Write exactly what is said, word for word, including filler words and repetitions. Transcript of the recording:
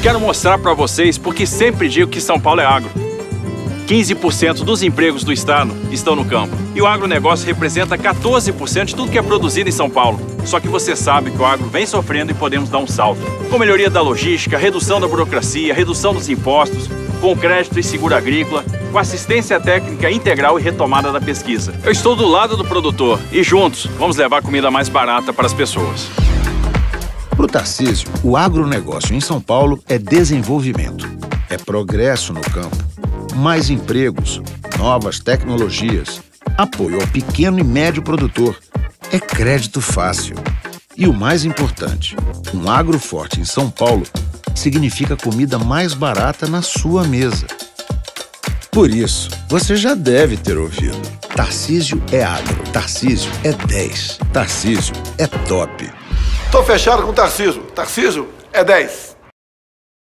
Quero mostrar para vocês porque sempre digo que São Paulo é agro. quinze por cento dos empregos do estado estão no campo. E o agronegócio representa quatorze por cento de tudo que é produzido em São Paulo. Só que você sabe que o agro vem sofrendo e podemos dar um salto. Com melhoria da logística, redução da burocracia, redução dos impostos, com crédito e seguro agrícola, com assistência técnica integral e retomada da pesquisa. Eu estou do lado do produtor e juntos vamos levar comida mais barata para as pessoas. Para o Tarcísio, o agronegócio em São Paulo é desenvolvimento, é progresso no campo, mais empregos, novas tecnologias, apoio ao pequeno e médio produtor, é crédito fácil. E o mais importante, um agro forte em São Paulo significa comida mais barata na sua mesa. Por isso, você já deve ter ouvido. Tarcísio é agro, Tarcísio é dez, Tarcísio é top. Tô fechado com o Tarcísio. Tarcísio é dez.